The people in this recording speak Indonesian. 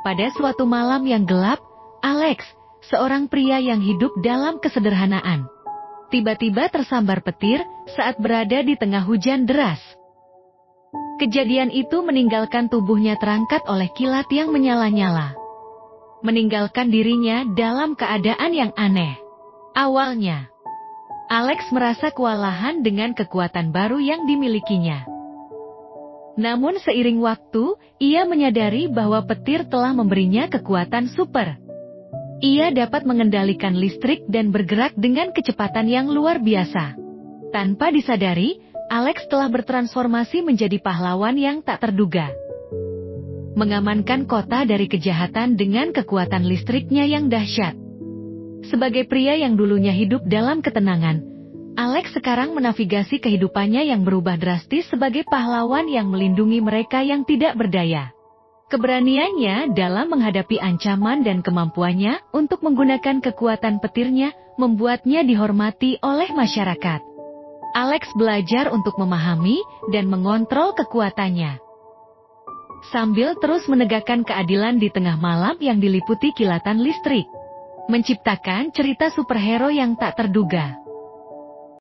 Pada suatu malam yang gelap, Alex, seorang pria yang hidup dalam kesederhanaan, tiba-tiba tersambar petir saat berada di tengah hujan deras. Kejadian itu meninggalkan tubuhnya terangkat oleh kilat yang menyala-nyala, meninggalkan dirinya dalam keadaan yang aneh. Awalnya, Alex merasa kewalahan dengan kekuatan baru yang dimilikinya. Namun seiring waktu, ia menyadari bahwa petir telah memberinya kekuatan super. Ia dapat mengendalikan listrik dan bergerak dengan kecepatan yang luar biasa. Tanpa disadari, Alex telah bertransformasi menjadi pahlawan yang tak terduga, mengamankan kota dari kejahatan dengan kekuatan listriknya yang dahsyat. Sebagai pria yang dulunya hidup dalam ketenangan, Alex sekarang menavigasi kehidupannya yang berubah drastis sebagai pahlawan yang melindungi mereka yang tidak berdaya. Keberaniannya dalam menghadapi ancaman dan kemampuannya untuk menggunakan kekuatan petirnya membuatnya dihormati oleh masyarakat. Alex belajar untuk memahami dan mengontrol kekuatannya, sambil terus menegakkan keadilan di tengah malam yang diliputi kilatan listrik, menciptakan cerita superhero yang tak terduga.